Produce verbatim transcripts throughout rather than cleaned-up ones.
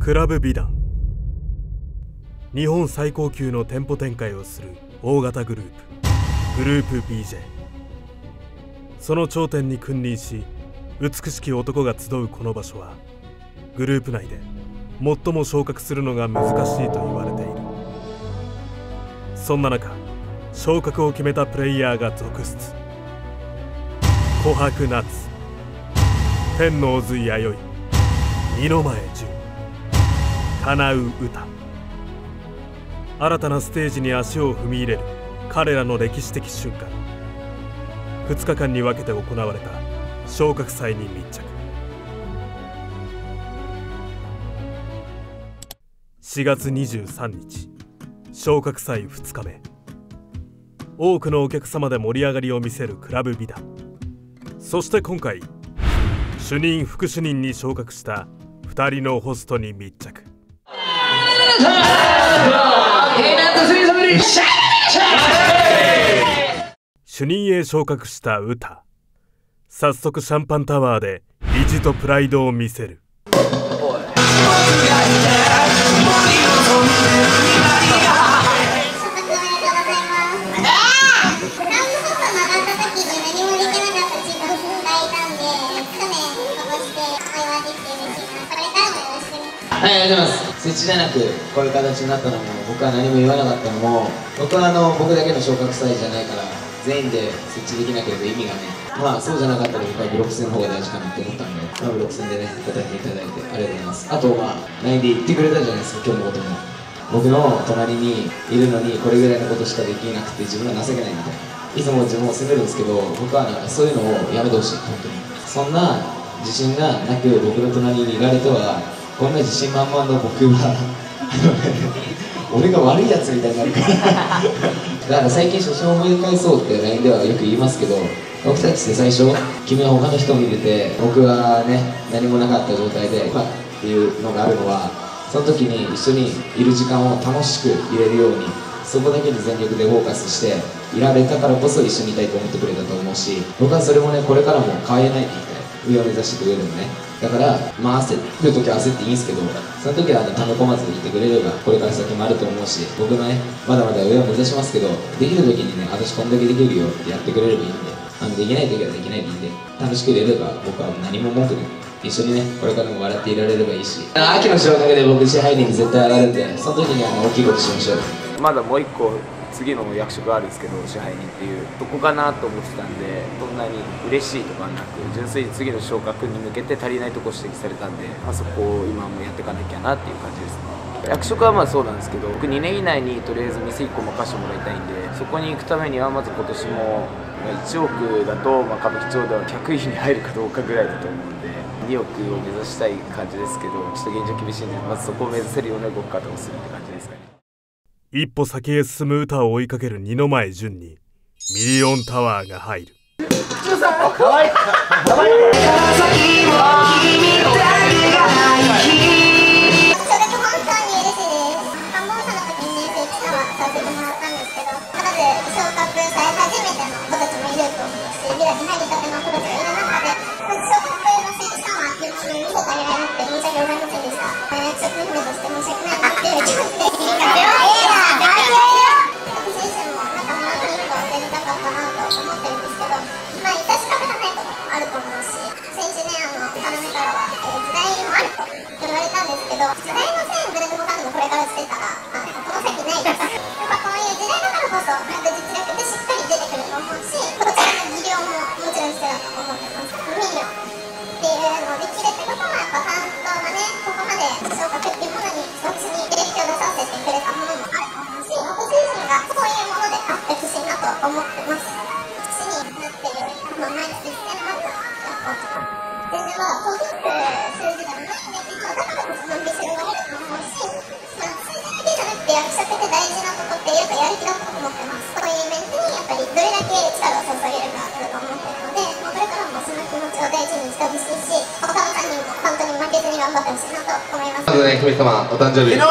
クラブ美談。日本最高級の店舗展開をする大型グループグループ ビージェー。 その頂点に君臨し美しき男が集うこの場所は、グループ内で最も昇格するのが難しいと言われている。そんな中、昇格を決めたプレイヤーが続出。琥珀夏、天王洲弥生、二の前純、叶う歌。新たなステージに足を踏み入れる彼らの歴史的瞬間。ふつかかんに分けて行われた昇格祭に密着。しがつにじゅうさんにち、昇格祭ふつかめ。多くのお客様で盛り上がりを見せるクラブ美談。そして今回、主任副主任に昇格したふたりのホストに密着。主任へ昇格した歌。早速シャンパンタワーで意地とプライドを見せる。 はい、ありがとうございます。設置じゃなくこういう形になったのも、僕は何も言わなかったのも、僕はあの僕だけの昇格祭じゃないから全員で設置できなければ意味がね、まあそうじゃなかったら僕はブロック戦の方が大事かなって思ったんで、まあ、ブロック戦でね答えていただいてありがとうございます。あとまあ ライン で言ってくれたじゃないですか、今日のことも。僕の隣にいるのにこれぐらいのことしかできなくて自分は情けないみたいな、いつも自分を責めるんですけど、僕はなんかそういうのをやめてほしい。本当にそんな自信がなく僕の隣にいられては、こんな自信満々の僕は俺が悪いやつみたいになるからだから最近初心を思い返そうって ライン ではよく言いますけど、僕たちって最初君は他の人を見てて僕はね何もなかった状態で今っていうのがあるのは、その時に一緒にいる時間を楽しく入れるようにそこだけに全力でフォーカスしていられたからこそ一緒にいたいと思ってくれたと思うし、僕はそれもねこれからも変えないでいきたい。上を目指してくれるのね。だからまあ焦る時は焦っていいんですけど、その時は溜め込まずにいてくれればこれから先もあると思うし、僕のねまだまだ上を目指しますけど、できる時にね私こんだけできるよってやってくれればいいんで、あのできない時はできないでいいんで、楽しく入れれば僕は何も文句で一緒にねこれからも笑っていられればいいし、秋の昇格で僕支配人に絶対上がるんで、その時にあの大きいことしましょう。 まだもう一個次の役職あるんですけど、支配人っていうそこかなと思ってたんで、そんなに嬉しいとかなく純粋に次の昇格に向けて足りないとこ指摘されたんで、まあ、そこを今もやっていかなきゃなっていう感じですね。役職はまあそうなんですけど、僕にねん以内にとりあえず店いっこ任せてもらいたいんで、そこに行くためにはまず今年もいちおくだと、まあ、歌舞伎町ではひゃくいに入るかどうかぐらいだと思うんで、におくを目指したい感じですけど、ちょっと現状厳しいんで、まずそこを目指せるような動き方をするって感じですかね。 一歩先へ進む歌を追いかける二の前純にミリオンタワーが入る。 かわいいかわいい。姫様お誕生日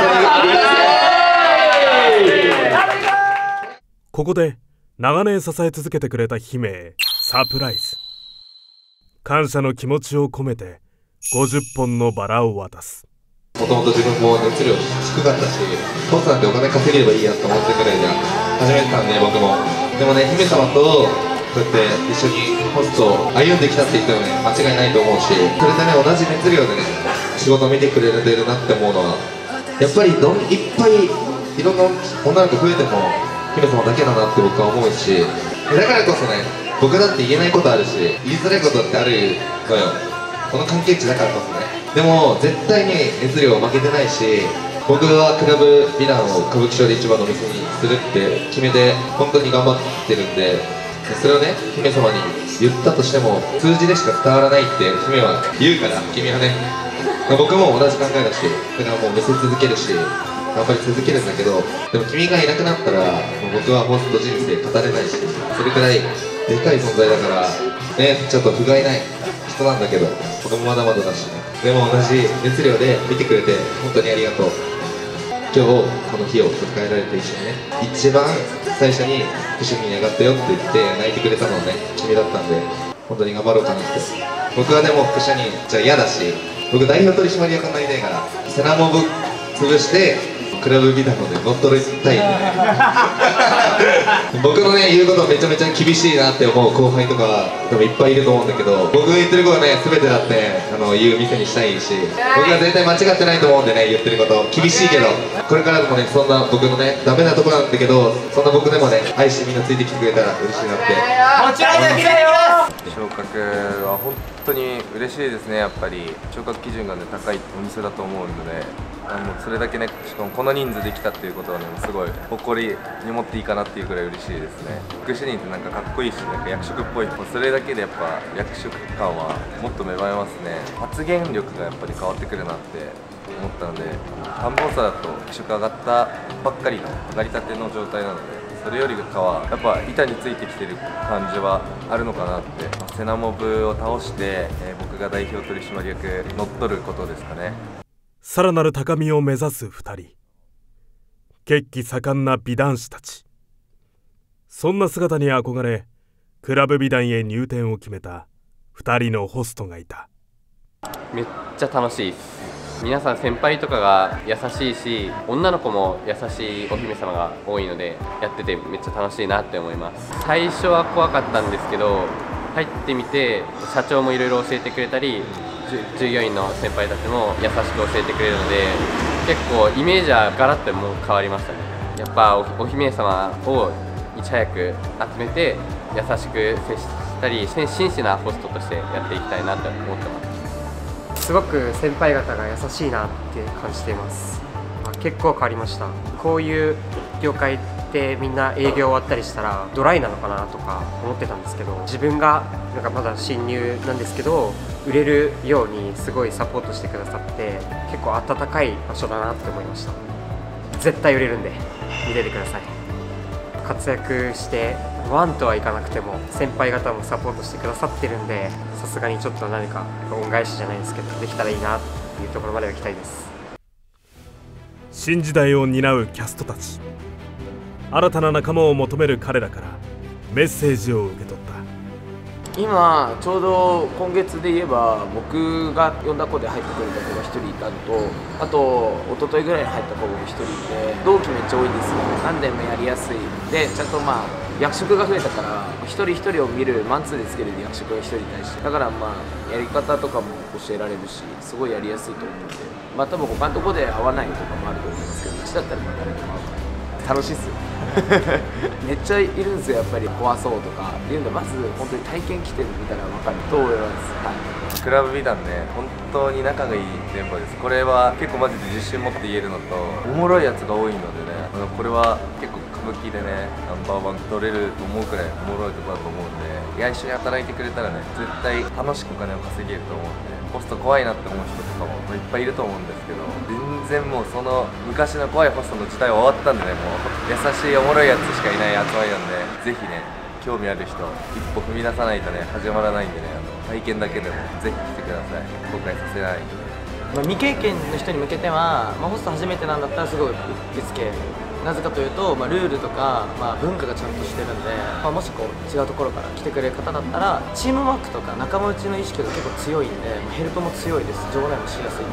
ここで長年支え続けてくれた姫へサプライズ。感謝の気持ちを込めてごじゅっぽんのバラを渡す。 もともと自分も熱量低かったし、ホストなんてお金稼げればいいやと思ってぐらいで始めてたんで、僕も。でもね、姫様とこうやって一緒にホストを歩んできたって言ってもね、間違いないと思うし、それでね、同じ熱量でね、仕事を見てくれてるなって思うのは、やっぱりどんいっぱいいろんな女の子増えても姫様だけだなって僕は思うし、だからこそね、僕だって言えないことあるし、言いづらいことってあるのよ、この関係値だからこそね。でも絶対に熱量は負けてないし、僕はクラブ美談を歌舞伎町で一番のお店にするって決めて本当に頑張ってるんで、それをね、姫様に言ったとしても数字でしか伝わらないって姫は言うから、君はね、僕も同じ考えだし、だからもう見せ続けるし頑張り続けるんだけど、でも君がいなくなったらもう僕はホスト人生語れないし、それくらいでかい存在だからね、ちょっと不甲斐ない人なんだけど、僕もまだまだだしね。でも同じ熱量で見てくれて本当にありがとう。今日この日を迎えられて一緒にね、一番最初に福島に上がったよって言って泣いてくれたのはね、君だったんで本当に頑張ろうかなって。僕はでも福島にじゃあ嫌だし、僕代表取締役になりたいから、セナモブ潰してクラブ美談ので乗っ取りたいんでね僕のね言うことめちゃめちゃ厳しいなって思う後輩とかでもいっぱいいると思うんだけど、僕が言ってることね全てだってあの言う店にしたいし、僕は絶対間違ってないと思うんでね、言ってること厳しいけど、これからでもね、そんな僕のねダメなところなんだけど、そんな僕でもね愛してみんなついてきてくれたら嬉しいなって。 もちろんですよ。 昇格は本当に嬉しいですね。やっぱり昇格基準が、ね、高いお店だと思うので、あのそれだけね、しかもこの人数できたっていうことはね、すごい誇りに持っていいかなっていうくらい嬉しいですね。副主任ってなんかかっこいいし、なんか役職っぽい、それだけでやっぱ役職感はもっと芽生えますね。発言力がやっぱり変わってくるなって思ったので、繁忙差だと役職上がったばっかりの上がりたての状態なので、それよりかはやっぱ板についてきてる感じはあるのかなって。セナモブを倒して、えー、僕が代表取締役乗っ取ることですかね。 さらなる高みを目指すふたり、血気盛んな美男子たち。そんな姿に憧れクラブ美談へ入店を決めたふたりのホストがいた。 めっちゃ楽しいです。皆さん先輩とかが優しいし、女の子も優しいお姫様が多いので、やっててめっちゃ楽しいなって思います。最初は怖かったんですけど、入ってみて社長もいろいろ教えてくれたり、従業員の先輩たちも優しく教えてくれるので、結構イメージはガラッともう変わりましたね。やっぱ お, お姫様をいち早く集めて優しく接したり、真摯なホストとしてやっていきたいなと思ってます。 すごく先輩方が優しいなって感じています。結構変わりました。こういう業界ってみんな営業終わったりしたらドライなのかなとか思ってたんですけど、自分がなんかまだ新入なんですけど売れるようにすごいサポートしてくださって、結構温かい場所だなって思いました。絶対売れるんで見ててください。活躍してワンとはいかなくても先輩方もサポートしてくださってるんで、さすがにちょっと何か恩返しじゃないですけどできたらいいなっていうところまでは行きたいです。 新時代を担うキャストたち、新たな仲間を求める彼らからメッセージを受け取った。 今ちょうど今月で言えば僕が呼んだ子で入ってくれた子がひとりいたのと、あと一昨日ぐらいに入った子がひとりいて、同期めっちゃ多いんですよ。何でもやりやすいで、ちゃんとまあ役職が増えたから一人一人を見るマンツーでつける役職がひとりに対して、だからまあやり方とかも教えられるし、すごいやりやすいと思うんで、まあ多分他のとこで合わないとかもあると思いますけど、うちだったらまあ誰でも合うから楽しいっすよめっちゃいるんですよ、やっぱり怖そうとかっていうので、まず本当に体験来てみたら分かると思います。はい、 クラブ美談ね、本当に仲がいいメンバーです。これは結構マジで自信持って言えるのと、おもろいやつが多いのでね、あのこれは結構歌舞伎でねナンバーワン取れると思うくらいおもろいところだと思うんで、いや一緒に働いてくれたらね絶対楽しくお金を稼げると思うんで、ホスト怖いなって思う人とかもいっぱいいると思うんですけど、全然もうその昔の怖いホストの時代は終わったんでね、もう優しいおもろいやつしかいない集まりなんで、ぜひね興味ある人一歩踏み出さないとね始まらないんでね、あの体験だけでもぜひ来てください。後悔させない。 まあ、未経験の人に向けては、まあ、ホスト初めてなんだったらすごい受け付ける。なぜかというと、まあ、ルールとか、まあ、文化がちゃんとしてるんで、まあ、もしこう違うところから来てくれる方だったらチームワークとか仲間内の意識が結構強いんで、まあ、ヘルプも強いです。場内もしやすいみたいな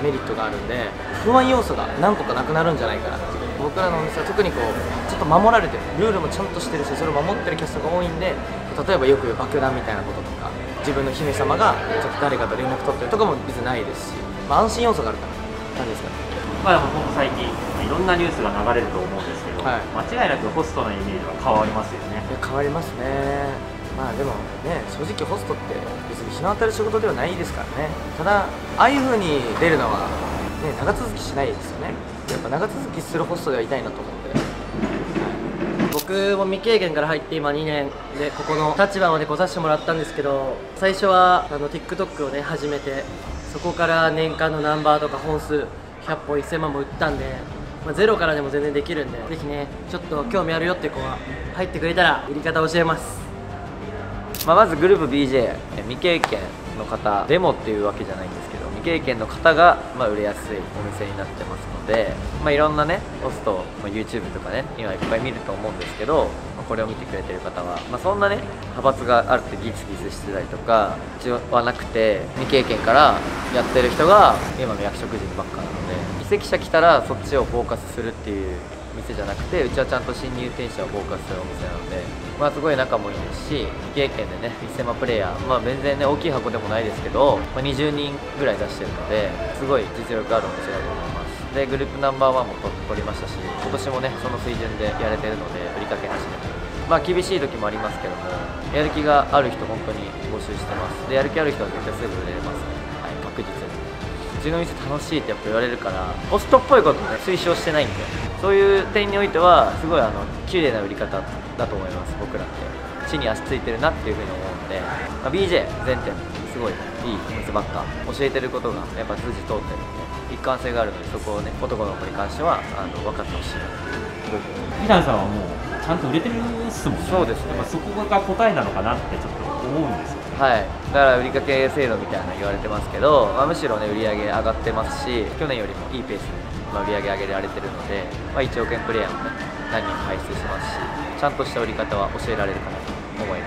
メリットがあるんで、不安要素が何個かなくなるんじゃないかなっていう。僕らのお店は特にこうちょっと守られてる、ルールもちゃんとしてるし、それを守ってるキャストが多いんで、例えばよく爆弾みたいなこととか、自分の姫様がちょっと誰かと連絡取ってるとかも別にないですし、まあ、安心要素があるから感じですかね。 まあ、でも本当最近いろんなニュースが流れると思うんですけど、はい、間違いなくホストのイメージは変わりますよね。 変わりますね。まあでもね、正直ホストって別に日の当たる仕事ではないですからね。ただああいう風に出るのは、ね、長続きしないですよね。やっぱ長続きするホストではいたいなと思うんで、 僕も未経験から入って今にねんでここの立場まで来させてもらったんですけど、最初はあの TikTok をね始めて、そこから年間のナンバーとか本数ひゃっぽんいっせんまんも売ったんで、まあ、ゼロからでも全然できるんで、ぜひねちょっと興味あるよっていう子は入ってくれたら売り方教えます。 まあ、まずグループ ビージェー 未経験の方でもっていうわけじゃないんですけど、未経験の方がまあ売れやすいお店になってますので、まあ、いろんなねホスト、まあ、YouTube とかね今いっぱい見ると思うんですけど、まあ、これを見てくれてる方は、まあ、そんなね派閥があるってギスギスしてたりとかはなくて、未経験からやってる人が今の役職人ばっかなので、移籍者来たらそっちをフォーカスするっていう店じゃなくて、うちはちゃんと新入店者をフォーカスするお店なので、まあ、すごい仲もいいですし、未経験でねいっせんまんプレイヤー、まあ、全然ね大きい箱でもないですけど、まあ、にじゅうにんぐらい出してるので、すごい実力あるお店だと思います。でグループナンバーワンも取りましたし、今年もねその水準でやれてるので売りかけ始めてる。まあ厳しい時もありますけども、やる気がある人本当に募集してます。でやる気ある人は絶対すぐ売れますね、はい、確実に。うちの店楽しいってやっぱ言われるから、ホストっぽいことね推奨してないんで、そういう点においてはすごいあの綺麗な売り方だと思います。僕らって地に足ついてるなっていうふうに思うので、まあ、ビージェー 全店すごいいいお店ばっか教えてることがやっぱ通じ通ってるので、一貫性があるので、そこをね男の子に関してはあの分かってほしいなと。 イランさんはもうちゃんと売れてるっすもんね。 そうですね、 やっぱそこが答えなのかなってちょっと思うんですよ。 はい、だから売りかけ制度みたいなの言われてますけど、まあ、むしろね売り上げ上がってますし、去年よりもいいペースで、まあ、売り上げ上げられてるので、まあ、いちおくえんプレイヤーもね何人も輩出しますし、ちゃんとした売り方は教えられるかなと思います。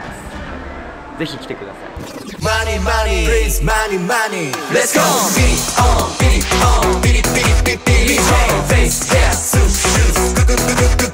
ぜひ来てください。Money, money, please, money, money. Let's go. Beat it on, beat it on, beat it, beat it, beat it, beat it. Face, hair, suit, shoes, good, good, good, good.